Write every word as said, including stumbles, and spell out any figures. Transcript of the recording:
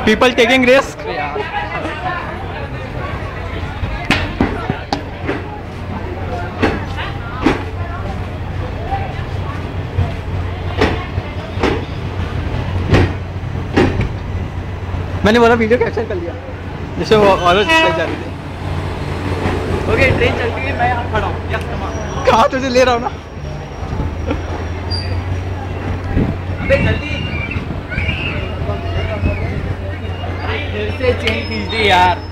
People taking risk. मैंने बोला video capture कर लिया जिससे वो औरत जा रही थी। ओके ट्रेन चल गई, मैं यहाँ खड़ा हूँ। Yes come on. कहाँ तुझे ले रहा हूँ ना। अबे जल्दी फिर से चेन खींच दी यार।